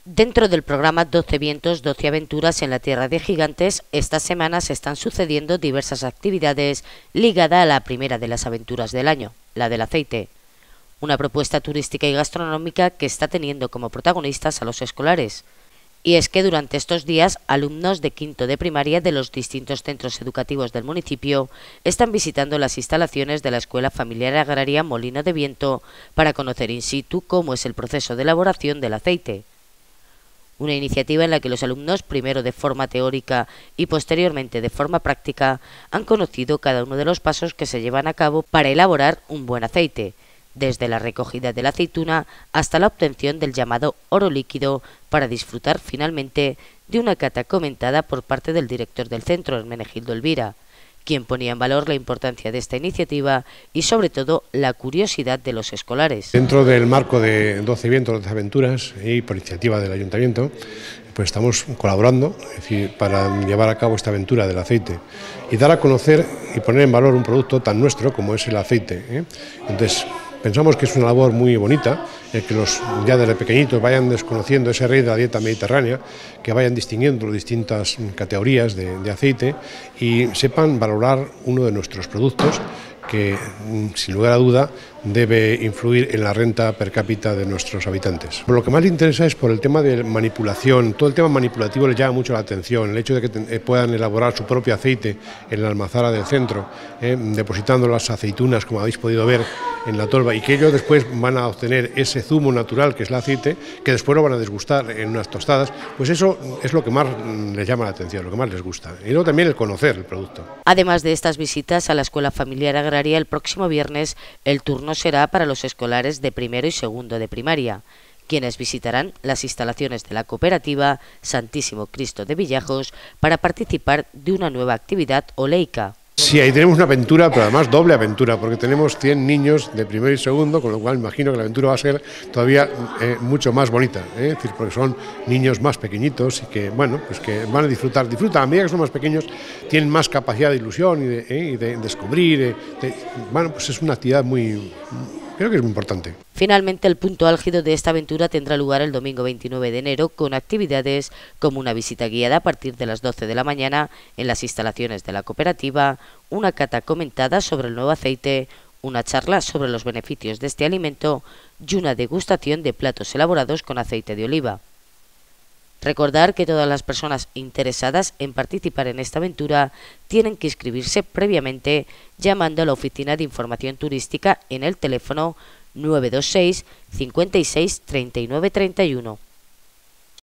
Dentro del programa 12 vientos, 12 aventuras en la Tierra de Gigantes, estas semanas se están sucediendo diversas actividades ligadas a la primera de las aventuras del año, la del aceite. Una propuesta turística y gastronómica que está teniendo como protagonistas a los escolares. Y es que durante estos días, alumnos de quinto de primaria de los distintos centros educativos del municipio están visitando las instalaciones de la Escuela Familiar Agraria Molino de Viento para conocer in situ cómo es el proceso de elaboración del aceite. Una iniciativa en la que los alumnos, primero de forma teórica y posteriormente de forma práctica, han conocido cada uno de los pasos que se llevan a cabo para elaborar un buen aceite, desde la recogida de la aceituna hasta la obtención del llamado oro líquido, para disfrutar finalmente de una cata comentada por parte del director del centro, Hermenegildo Elvira, quien ponía en valor la importancia de esta iniciativa y sobre todo la curiosidad de los escolares. Dentro del marco de 12 vientos, 12 aventuras y por iniciativa del ayuntamiento, pues estamos colaborando, es decir, para llevar a cabo esta aventura del aceite y dar a conocer y poner en valor un producto tan nuestro como es el aceite. Entonces, pensamos que es una labor muy bonita, el que los ya desde pequeñitos vayan desconociendo ese rey de la dieta mediterránea, que vayan distinguiendo las distintas categorías de aceite y sepan valorar uno de nuestros productos que, sin lugar a duda, debe influir en la renta per cápita de nuestros habitantes. Lo que más le interesa es por el tema de manipulación. Todo el tema manipulativo les llama mucho la atención, el hecho de que puedan elaborar su propio aceite en la almazara del centro, depositando las aceitunas, como habéis podido ver, en la tolva, y que ellos después van a obtener ese zumo natural que es el aceite, que después lo van a degustar en unas tostadas. Pues eso es lo que más les llama la atención, lo que más les gusta. Y luego también el conocer el producto. Además de estas visitas a la Escuela Familiar Agraria, el próximo viernes el turno será para los escolares de primero y segundo de primaria, quienes visitarán las instalaciones de la cooperativa Santísimo Cristo de Villajos para participar de una nueva actividad oleica. Sí, ahí tenemos una aventura, pero además doble aventura, porque tenemos 100 niños de primero y segundo, con lo cual imagino que la aventura va a ser todavía mucho más bonita, es decir, porque son niños más pequeñitos y que, bueno, pues que van a disfrutan, a medida que son más pequeños, tienen más capacidad de ilusión y de descubrir, bueno, pues es una actividad creo que es muy importante. Finalmente, el punto álgido de esta aventura tendrá lugar el domingo 29 de enero con actividades como una visita guiada a partir de las 12 de la mañana en las instalaciones de la cooperativa, una cata comentada sobre el nuevo aceite, una charla sobre los beneficios de este alimento y una degustación de platos elaborados con aceite de oliva. Recordar que todas las personas interesadas en participar en esta aventura tienen que inscribirse previamente llamando a la Oficina de Información Turística en el teléfono 926 56 39 31.